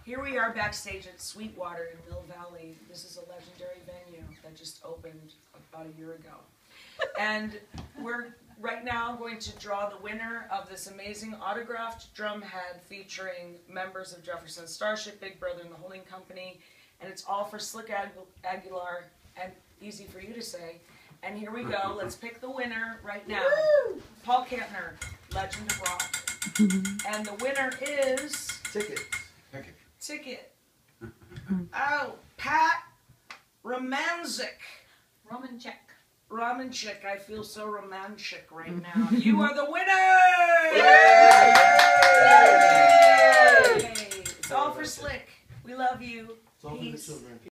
Here we are backstage at Sweetwater in Mill Valley. This is a legendary venue that just opened about a year ago. And we're right now going to draw the winner of this amazing autographed drum head featuring members of Jefferson Starship, Big Brother and the Holding Company. And it's all for Slick Aguilar, and easy for you to say. And here we go. Let's pick the winner right now. Woo! Paul Kantner, Legend of Rock. And the winner is... Ticket. Oh, Pat Romanczyk. Romanczyk. I feel so romantic right now. You are the winner! Yay! It's all for Slick. We love you. It's all for the children.